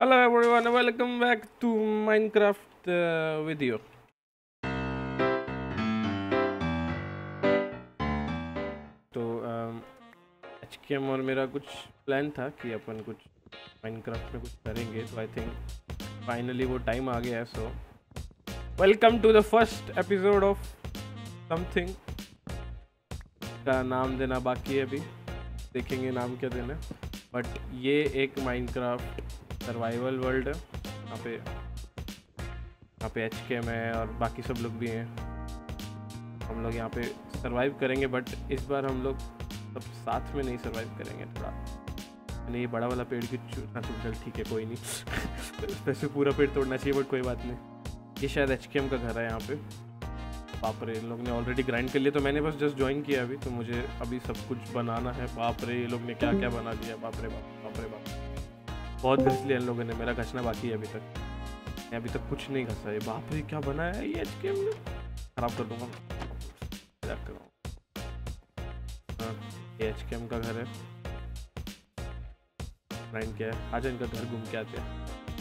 Hello everyone, welcome back to Minecraft video. तो HKM और मेरा कुछ प्लान था कि अपन कुछ Minecraft में कुछ करेंगे, तो आई थिंक फाइनली वो टाइम आ गया है. So welcome to the first episode of something. का नाम देना बाकी है, अभी देखेंगे नाम क्या देना. बट ये एक Minecraft सर्वाइवल वर्ल्ड है. यहाँ पे HKM है और बाकी सब लोग भी हैं. हम लोग यहाँ पे सरवाइव करेंगे, बट इस बार हम लोग सब साथ में नहीं सरवाइव करेंगे. थोड़ा नहीं, बड़ा वाला पेड़ की चल ठीक है, कोई नहीं. वैसे पूरा पेड़ तोड़ना चाहिए, बट कोई बात नहीं. ये शायद HKM का घर है यहाँ पे. बाप रे, इन लोग ने ऑलरेडी ग्राइंड कर लिया, तो मैंने बस जस्ट ज्वाइन किया अभी. तो मुझे अभी सब कुछ बनाना है. बाप रे, ये लोग ने क्या क्या बना दिया. बाप रे बाप, बाप रे बाप, बहुत घस लिया इन लोगों ने. मेरा घसना बाकी है अभी तक. मैं अभी तक कुछ नहीं घसा है. बाप रे, क्या बनाया है ये HKM ने. खराब कर दूंगा, मजाक कर रहा हूँ. हाँ, ये HKM का घर है. ग्राइंड किया है. आज इनका घर घूम के आते हैं.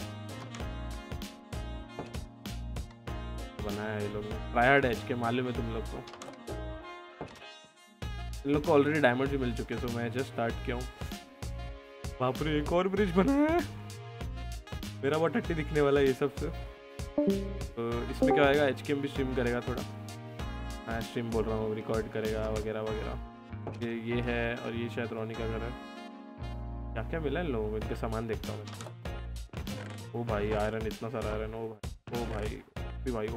बनाया है ये लोग ने. ट्रायड है HKM, मालूम है तुम लोग को. इन लोग को ऑलरेडी डायमंड भी मिल चुके हैं, तो मैं जस्ट स्टार्ट किया हूँ. बाप रे, एक और ब्रिज बनाया है. मेरा बहुत टट्टी दिखने वाला है ये सब से. तो इसमें क्या होगा, HKM भी स्ट्रीम करेगा थोड़ा. हाँ, स्ट्रीम बोल रहा हूँ, रिकॉर्ड करेगा वगैरह वगैरह. ये है, और ये शायद रोनी का घर है. क्या क्या मिला इन लोगों को, इनके सामान देखता हूँ. ओ भाई, आयरन, इतना सारा आयरन. ओ भाई, ओ भाई, भी भाई. ओ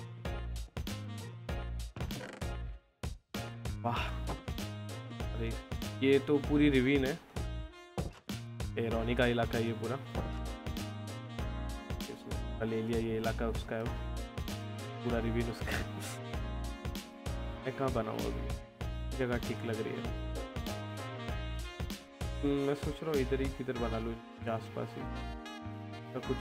वाह, अरे ये तो पूरी रिवीन है. ये रोनी का इलाका है ये पूरा. ले लिया, ये इलाका उसका है. पूरा रिवीन उसका है. मैं कहाँ बनाऊँ अभी, जगह ठीक लग रही है. मैं सोच रहा हूँ इधर ही किधर बना लूँ, आसपास ही. तो कुछ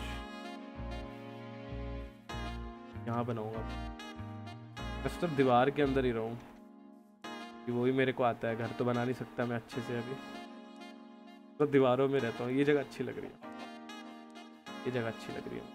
यहाँ बनाऊँगा. मैं सिर्फ दीवार के अंदर ही रहूँ, कि वो ही मेरे को आता है. घर तो बना नहीं सकता मैं अच्छे से अभी, तो दीवारों में रहता हूँ. ये जगह अच्छी लग रही है. ये जगह अच्छी लग रही है.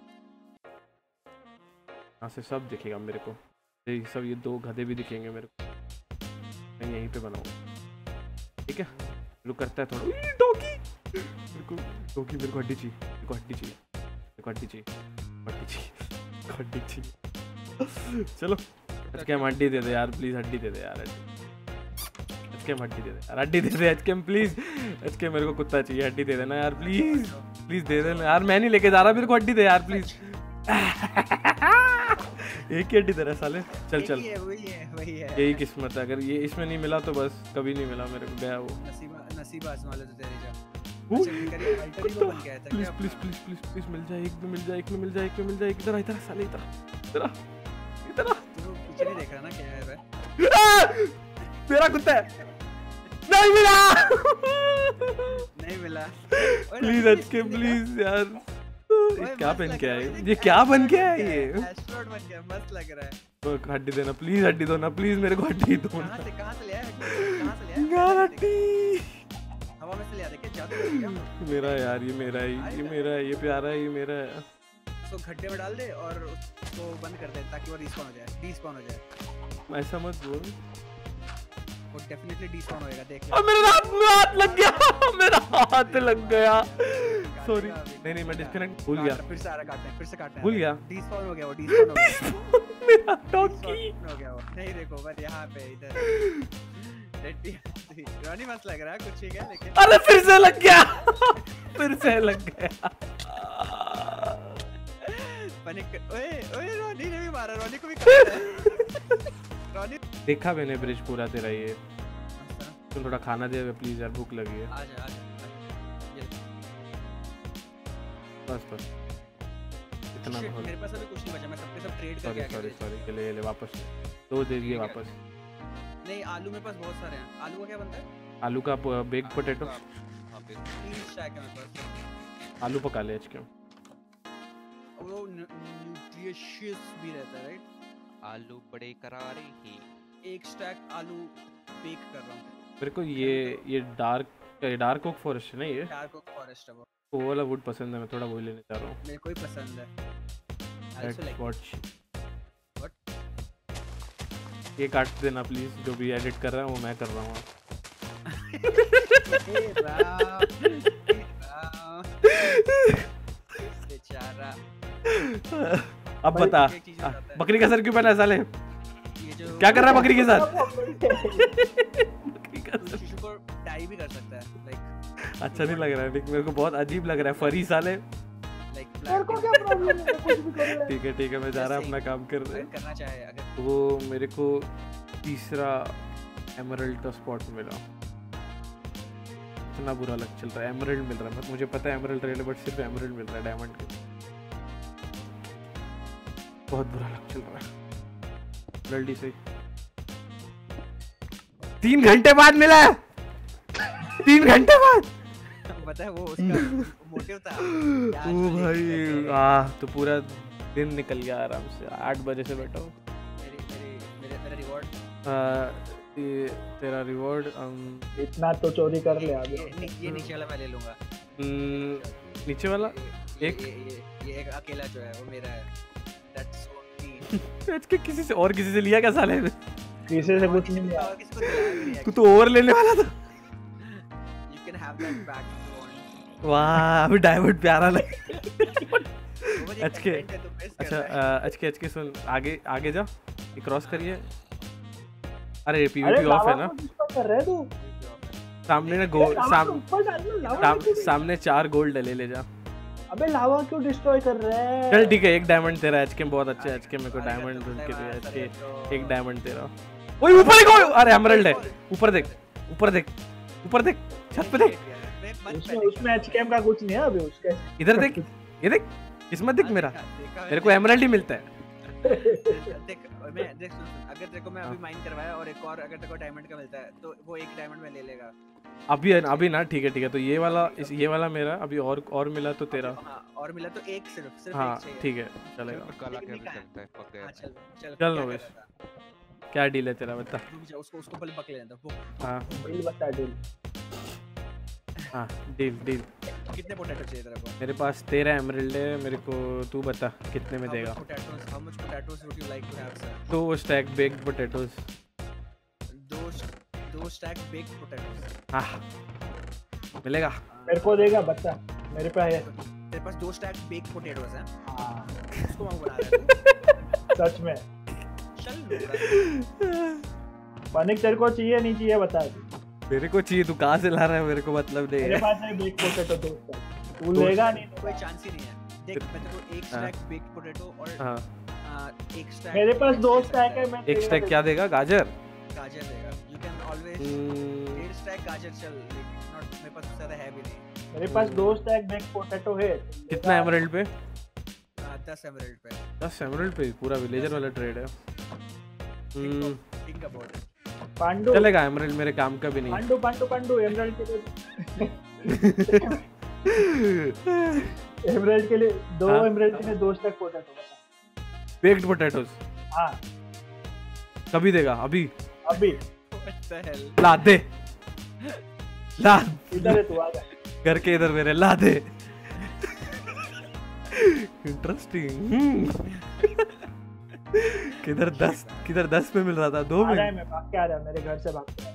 यहाँ से सब दिखेगा मेरे को. ये सब, ये दो गधे भी दिखेंगे मेरे को. मैं यहीं पे बनाऊंगा, ठीक है. लुक करता है थोड़ा. डॉगी मेरे को, डॉगी मेरे को हड्डी चाहिए. मेरे को हड्डी चाहिए. मेरे को हड्डी चाहिए. हड्डी चाहिए. हड्डी चाहिए. चलो HKM हड्डी दे दे यार, प्लीज. हड्डी दे दे यार. HKM हड्डी दे दे यार. हड्डी दे दे HKM प्लीज. HKM मेरे को कुत्ता चाहिए. हड्डी दे देना यार, प्लीज. प्लीज दे देना यार. मैं नहीं लेके जा रहा, मेरे को हड्डी दे यार, प्लीज. एक ही हड्डी दे रहा साले. चल चल, वही है. यही किस्मत है. अगर ये इसमें नहीं मिला तो बस कभी नहीं मिला मेरे को. गया वो नसीब आजमा लो तो तेरे जा. Please please please please please मिल जाए. एक में मिल जाए, एक में मिल जाए, एक में मिल जाए. इधर इधर साले, इधर इधर इधर. तू पीछे नहीं देख रहा ना क्या है भाई. मेरा कुत्ता है. नहीं मिला. नहीं मिला. प्लीज HKM प्लीज यार. क्या बन के है ये, क्या बन के है ये. एस्ट्रोनॉट बन गया, मस्त लग रहा है. तो हड्डी देना प्लीज. हड्डी दो ना प्लीज, मेरे को हड्डी दो ना. कहां से लिया है, कहां से लिया है. हड्डी हवा में से लिया देख, जादू कर दिया. मेरा यार, ये मेरा है, ये मेरा है, ये प्यारा है, ये मेरा है. तो गड्ढे में डाल दे और उसको बंद कर दे ताकि वो रिस्पॉन हो जाए, डीस्पॉन हो जाए. ऐसा मत बोल. वो डेफिनेटली डीस्पॉन होएगा, देख ले. और मेरे हाथ लग गया. मेरा हाथ लग गया. सॉरी. नहीं मैं डिस्कनेक्ट भूल गया. फिर से आ रहा काटने, फिर से काटने. भूल गया. डीस्पॉन हो गया वो, डीस्पॉन हो गया. मेरा डॉगी हो गया वो. नहीं देखो बस यहाँ पे इधर. रोनी मस्त लग रहा है, कुछ ठीक है लेकिन. अरे फिर से लग गया. फिर से लग गया. पैनिक. ओए रोनी ने भी मारा, रोनी को भी काटा है. रोनी देखा मैंने ब्रिज पूरा तेरा. ये तुम थोड़ा खाना दे प्लीज यार, भूख लगी है. आजा आजा. बस बस इतना बहुत. मेरे पास अभी कुछ नहीं बचा, मैं सबके सब ट्रेड सॉरी करके सॉरी सॉरी. ले ले वापस. दो दे दिए वापस. नहीं, आलू मेरे पास बहुत सारे हैं. आलू का क्या बनता है? आलू का बेक्ड पोटैटो. 3 स्टैक है मेरे पास. आलू पका ले HKM. वो न्यूट्रिशियस भी रहता है राइट. आलू बड़े करारे ही. 1 स्टैक आलू बेक कर रहा हूँ. मेरे को ये डार्क ओक फॉरेस्ट है ना. ये डार्क ओक फॉरेस्ट है वो. वो वाला वुड पसंद है, मैं थोड़ा वही लेने जा रहा हूँ। मेरे को ही पसंद है। I also like watch What? ये काट देना प्लीज, जो भी एडिट कर रहा है वो मैं कर रहा हूँ। हे राम, बेचारा। अब बता, एक चीज़ बताता है। बकरी का सर क्यों पहना है साले? ये जो क्या कर रहा है बकरी के साथ? बकरी का तू सर शिशु को डाई भी कर सकता है, लाइक अच्छा नहीं लग रहा है, लेकिन मेरे को बहुत अजीब लग रहा है, फरी साले। तेरे को क्या प्रॉब्लम है, मैं कुछ भी कर रहा है। ठीक है मैं जा रहा हूँ अपना काम कर रहे। करना चाहे अगर वो मेरे को तीसरा एमरल्ड का स्पॉट मिला, इतना बुरा लग चल रहा है। एमरल्ड मिल रहा है, मुझे पता है एमरल्ड रेल, बट सिर्फ एमरल्ड मिल रहा है डायमंड के। बहुत बुरा लग चल रहा है। जल्दी से 3 घंटे बाद मिला है, 3 घंटे बाद। पता है वो उसका मोटिव था। ओ भाई तो पूरा दिन निकल गया आराम से। 8 बजे से बैठा हूँ। मेरा रिवॉर्ड तेरा रिवॉर्ड इतना तो चोरी कर ले आगे। ये नीचे वाला मैं ले लूंगा। नीचे वाला ये एक अकेला जो है वो मेरा है। That's so mean। आज के किसी से और किसी से लिया क्या साले? किसी से कुछ नहीं लिया। किसी को दिलाया भी नहीं। तू तो और लेने वाला था। You can have that back if you want। वाह अभी डायमंड प्यारा लग। वो मुझे HK content है, तो miss कर अच्छा रहा है। HK सुन, आगे जा, ये क्रॉस करिए। अरे अरे PvP ऑफ है ना? लावा को डिस्टर्ब कर रहे तू। सामने ना गोल्ड लावा को ऊपर डाल ना, लावा क्यों सामने 4 गोल्ड ले जा। अबे लावा क्यों डिस्ट्रॉय कर रहे हैं? चल ठीक है, 1 डायमंड तेरा। HK बहुत अच्छा है, HK मेरे को डायमंड के लिए HK 1 डायमंड तेरा। ओए ऊपर देखो, अरे एमरल्ड है। ऊपर देख छत पे देख। उसमें एचकेएम का कुछ नहीं है अभी उसके। इधर देख, ये देख, इसमें देख मेरा, मेरे को एमरल्ड ही मिलता है। देख सुन, अगर तेरे को मैं अभी माइन करवाया और एक और अगर तेरे को डायमंड का मिलता है तो वो 1 डायमंड में ले लेगा। अभी ना ठीक है तो ये वाला मेरा अभी और मिला तो तेरा। हाँ, और मिला तो एक सिर्फ हाँ एक चाहिए। ठीक है चलेगा। काला कैसे चलता है पक गया। हाँ, चल चल क्या लोगेश। कर रहा था? क्या डील है तेरा बता? रुक जा, उसको पहले पकड़ लेना था। वो हाँ डील बता डील। हाँ डील कितने पोटैटो चाहिए तेरे को? मेरे पास 13 एमरल्ड है, मेरे को तू बता कितने में देगा? How much potatoes would you like to have, sir? 2 stack baked potatoes. 2 stack baked potatoes. हाँ मिलेगा। मेरे को देगा बच्चा, मेरे पे है। तेरे पास 2 स्टैक बेक्ड पोटैटोज हैं? हाँ उसको मैं बना रहा हूँ। सच में। चल पनिक तेरे को चाहिए नहीं चाहिए बता दे। मेरे को चाहिए, तू कहाँ से ला रहा है? मेरे को मतलब नहीं मेरे है। पास है बेक पोटैटो दोस्त, तू लेगा नहीं तो कोई चांस ही नहीं है। देख मैं तेरे को 1 स्टैक बेक्ड पोटैटो और हाँ 1 स्टैक मेरे पास 2 स्टैक है। मैं 1 स्टैक क्या देगा? गाजर। गाजर देगा। यू कैन ऑलवेज 1 स्टैक गाजर चल, लेकिन नॉट मेरे पास ज्यादा है भी नहीं। मेरे पास 2 स्टैक बेक पोटैटो है। कितना एमरल्ड पे? 10 एमरल्ड पे। 10 एमरल्ड पे पूरा विलेजर वाला ट्रेड है। Think about it. पांडु चलेगा, एमरल्ड मेरे काम का भी नहीं। पांडु एमरल्ड के लिए एमरल्ड के लिए 2 हाँ? एमरल्ड के लिए 2 स्टैक पोटैटो बता। बेक्ड पोटैटोज हाँ कभी देगा? अभी अभी What the hell? ला दे, ला इधर है तू आ जा। घर के इधर मेरे ला दे। इंटरेस्टिंग। किधर 10 में मिल रहा था? 2 आ रहा है, में मैं भाग के आ रहा है, मेरे घर से भाग के।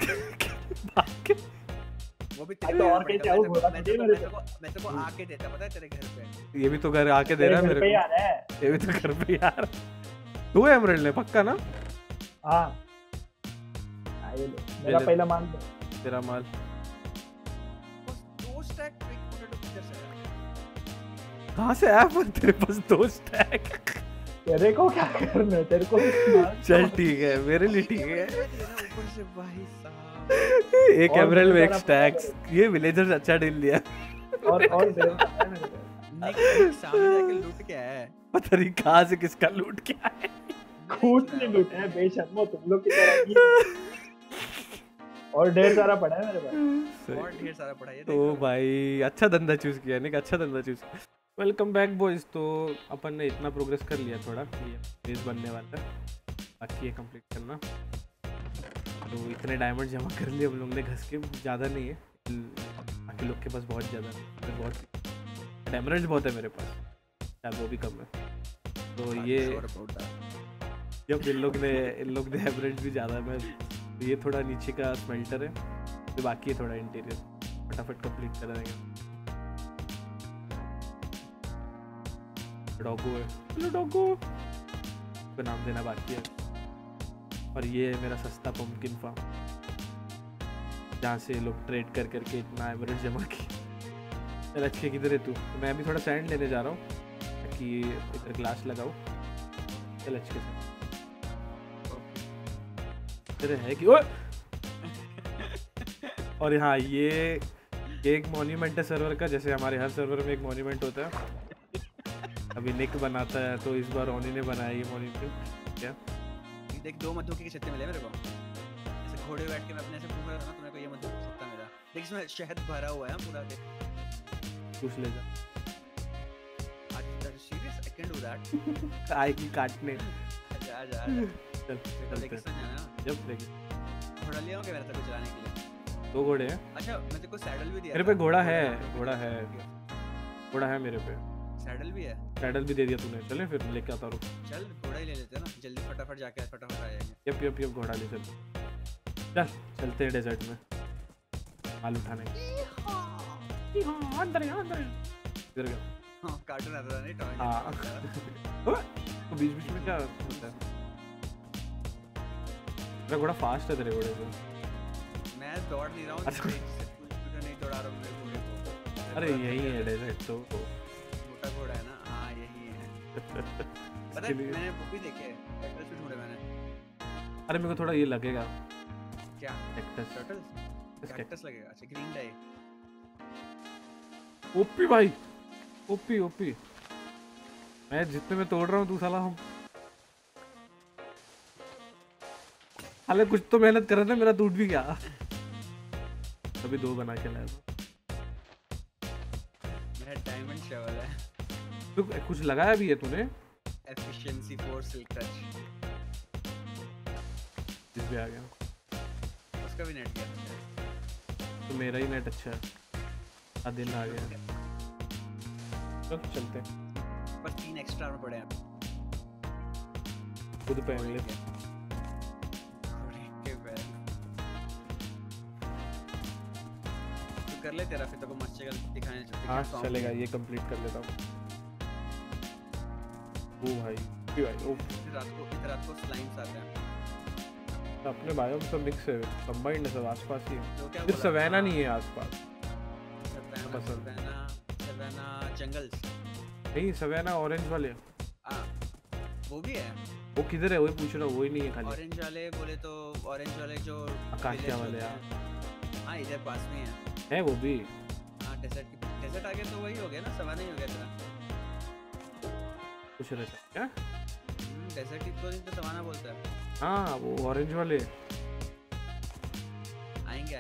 वो भी तो और कैसे आऊं? बोला मैं तुझे तेरे मेरे को मैं तेरे को आके देता पता है तेरे घर पे। ये भी तो घर आके दे रहा है मेरे मेरे घर पे ही को। आ रहा है। ये भी तो घर पे यार। 2 एमरल्ड है पक्का ना? हाँ ये ले, मेरा ले। पहला मान दो। तेरा माल। 2 स्टैक बेक पोटैटो किधर से आया? कहाँ से आया पर तेरे पास 2 स्टैक? तेरे को क्या करना है? तेरे को चल ठीक है, मेरे लिए ठीक है। ऊपर से भाई साहब। 1 और एमरल्ड में मेरे 1 तरफ स्टैक। ये विलेजर्स अच्छा डील लिया। और दे मेरे को। निक सामने जाके लूट के आया है। पता नहीं कहाँ से किसका लूट के आया। खुद से लूटा है बेशर्मो तुम लोग की तरह नहीं है। और ढेर सारा पड़ा है मेरे पास। और ढेर सारा पड़ा है ये तो देख। भाई अच्छा धंधा चूज किया, निक अच्छा धंधा चूज। Welcome back boys. तो अपन ने इतना प्रोग्रेस कर लिया थोड़ा, ये बेस बनने वाला है, बाकी ये कंप्लीट करना। तो इतने डायमंड जमा कर लिए हम लोग ने घस के, ज़्यादा नहीं है, बाकी लोग के पास बहुत ज़्यादा है, बहुत एमराल्ड बहुत है मेरे पास यार, वो भी कम है। तो ये जब इन लोग ने एमराल्ड भी ज़्यादा, मैं ये थोड़ा नीचे का स्मेल्टर है, तो बाकी है थोड़ा इंटीरियर, फटाफट कंप्लीट कर देंगे। डॉगो है, हेलो डॉगो को नाम देना बाकी है। और ये है मेरा सस्ता पंपकिन फार्म, जहाँ से लोग ट्रेड कर करके इतना एवरेज जमा की। चल अच्छे किधर है तू? तो मैं अभी थोड़ा सैंड लेने जा रहा हूँ ताकि इधर ग्लास लगाऊँ। चल अच्छे से इधर है कि ओए और हाँ ये एक मॉन्यूमेंट है सर्वर का, जैसे हमारे हर सर्वर में एक मॉन्यूमेंट होता है। अभी निक बनाता है तो इस बार ओनी ने बनाया ये मॉन्यूमेंट। क्या देख 2 मधु के छत्ते मिले मेरे को, ऐसे घोड़े बैठ के मैं अपने से घूम रहा था ना, तो मेरे को ये मधु का छत्ता मिला। देख इसमें शहद भरा हुआ है पूरा, देख पूछ ले जा। आज serious I can do that. आएगी काटने। आजा आजा चल चल किस जाना है? जब लेके घोड़ा लिया होगा मेरे को चलाने के लिए। 2 घोड़े हैं अच्छा मैं तेरे को सैडल भी दिया मेरे था। पे। घोड़ा है मेरे पे। सैडल भी है, सैडल भी दे दिया तूने। चले फिर लेके आता हूँ। चल घोड़ा ही ले लेते हैं ना, जल्दी फटाफट जाके फटाफट आ जाएंगे। यप घोड़ा ले चल चलते हैं डेजर्ट में माल उठाने। अंदर इधर गया। हां कार्टून आता था नहीं, टॉय। हाँ तो बीच में क्या होता है? मेरा घोड़ा फास्ट है तेरे घोड़े से। मैं दौड़ नहीं रहा हूँ, अच्छा। तू नहीं दौड़ा रहा हूँ मेरे घोड़े को। अरे यही है डेजर्ट तो। मोटा घोड़ा है ना? हाँ यही है। पता है मैंने वो भी देखे, कैक्टस भी ढूंढे मैंने। अरे मेरे को थोड़ा ये लगेगा। क्या कैक्टस? कैक्टस लगेगा? अच्छा ग्रीन डाई। ओपी भाई, ओपी मैं जितने में तोड़ रहा हूँ तू साला हम हाले कुछ तो मेहनत कर रहा था, मेरा टूट भी गया। अभी 2 बना के लाया था। मेरा डायमंड शवल है। तो कुछ लगाया भी है तूने? Efficiency 4 silk touch. इस भी आ गया। उसका भी नेट गया। तो मेरा ही नेट अच्छा है। दिन आ गया। तो चलते हैं। बस 3 एक्स्ट्रा में पड़े हैं। खुद पहन ले। तू कर ले तेरा, फिर तेरे को मस्त जगह दिखाने चलते। हाँ चलेगा, ये कंप्लीट कर लेता हूँ। ओ भाई ओ रात को स्लाइम्स आते हैं। अपने बायोम सब मिक्स है, कंबाइंड है, सब आसपास ही है। तो क्या सिर्फ सवेना नहीं है आसपास। सवेना जंगल्स नहीं, सवेना ऑरेंज वाले। वो भी है। वो किधर है? वही पूछ रहा हूँ। वही नहीं है खाली। ऑरेंज वाले बोले तो ऑरेंज वाले जो आकाशिया वाले। हाँ इधर पास में है वो भी। हाँ डेजर्ट आ गया तो वही हो गया ना, सवाना ही हो गया तेरा। पूछ रहे थे क्या? डेजर्ट ही तो सवाना बोलता है। हाँ वो ऑरेंज वाले आएंगे।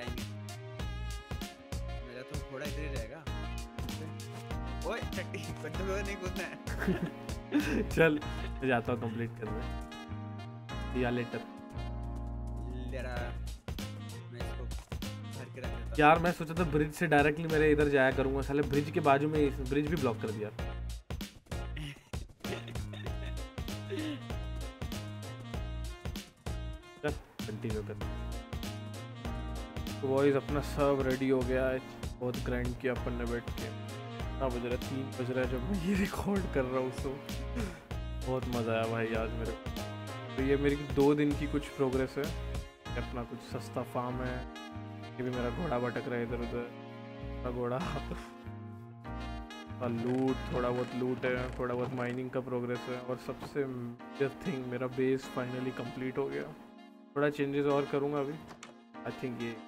मेरा तो घोड़ा इधर ही रहेगा। ओए टट्टी बच्चों को नहीं कूदना है। चल मैं जाता हूँ कंप्लीट करने। या लेटर मैं इसको भर के रख देता हूँ। यार मैं सोचा था ब्रिज से डायरेक्टली मेरे इधर जाया करूँगा, साले ब्रिज के बाजू में ब्रिज भी ब्लॉक कर दिया। कंटिन्यू कर। तो वॉइस अपना सब रेडी हो गया है। बहुत ग्राइंड किया अपन ने बैठ के। क्या बज रहा है? 3 बज रहा है जब मैं ये रिकॉर्ड कर रहा हूँ। सो बहुत मज़ा आया भाई आज मेरे को। तो ये मेरी 2 दिन की कुछ प्रोग्रेस है। अपना कुछ सस्ता फार्म है। ये भी मेरा घोड़ा भटक रहा है इधर उधर। घोड़ा लूट, थोड़ा बहुत लूट है, थोड़ा बहुत माइनिंग का प्रोग्रेस है। और सबसे मेजर थिंग, मेरा बेस फाइनली कंप्लीट हो गया। थोड़ा चेंजेस और करूँगा अभी। आई थिंक ये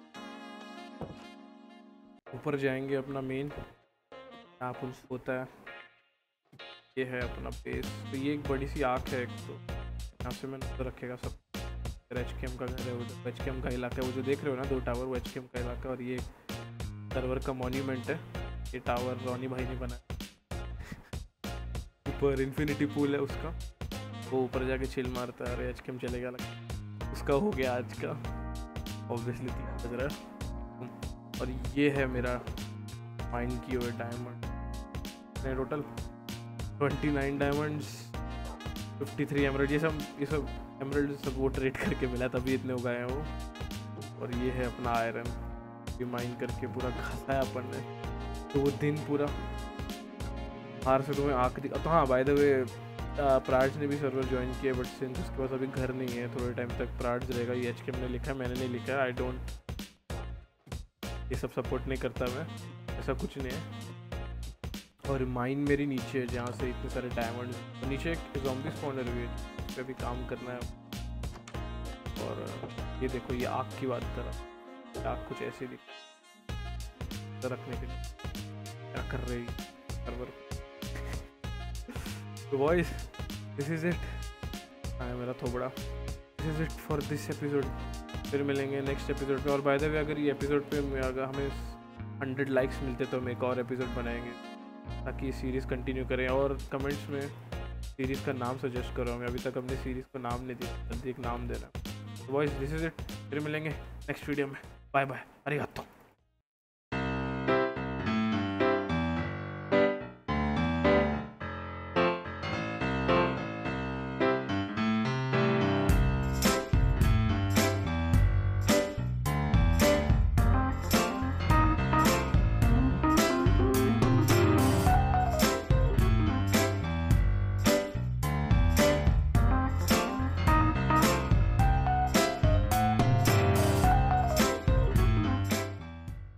ऊपर जाएंगे अपना मेन यहाँ कुछ होता है। ये है अपना बेस। तो ये एक बड़ी सी आँख है एक, तो यहाँ से मैं नजर रखेगा सब। HKM का घर है वो, HKM का इलाका है वो जो देख रहे हो ना 2 टावर, वो HKM का इलाका। और ये सर्वर का मॉन्यूमेंट है। ये टावर रोनी भाई ने बनाया। ऊपर इन्फिनिटी पूल है उसका, वो ऊपर जाके चिल मारता है। अरे HKM चलेगा लगा, उसका हो गया आज का। ऑब्वियसली 3 बज रहा है। और ये है मेरा माइन की हुए डायमंड। Total 29 diamonds, 53 emerald. ये सब एमरल्ड सब वो ट्रेड करके मिला तभी इतने उगाए हैं वो। और ये है अपना आयरन, ये माइन करके पूरा घसाया अपन ने। तो वो दिन पूरा बाहर से तुम्हें आँख दिखा। तो हाँ, बाय द वे प्रार्ज ने भी सर्वर ज्वाइन किया, बट सिंस उसके पास अभी घर नहीं है, थोड़े टाइम तक प्रार्ज रहेगा। ये HKM ने लिखा है, मैंने नहीं लिखा। आई डोंट, ये सब सपोर्ट नहीं करता मैं, ऐसा कुछ नहीं है। और माइन मेरी नीचे है जहाँ से इतने सारे डायमंड, तो नीचे एक ज़ॉम्बी स्पॉनर भी है, उस पर भी काम करना है। और ये देखो, ये आग की बात कर रहा, आग कुछ ऐसी दिख रखने के लिए क्या कर रही सर्वर। तो बॉयज, दिस इज़ इट। हाँ, मेरा थोबड़ा, this is it for this episode. फिर मिलेंगे नेक्स्ट एपिसोड पे। और बाय द वे, अगर ये एपिसोड पे अगर हमें 100 लाइक्स मिलते तो हम एक और एपिसोड बनाएंगे, ताकि ये सीरीज़ कंटिन्यू करें। और कमेंट्स में सीरीज़ का नाम सजेस्ट करो हमें, अभी तक हमने सीरीज़ को नाम नहीं दिया, जल्दी एक नाम देना। तो बॉयज, दिस इज़ इट। फिर मिलेंगे नेक्स्ट वीडियो में। Bye bye, अरिगातो।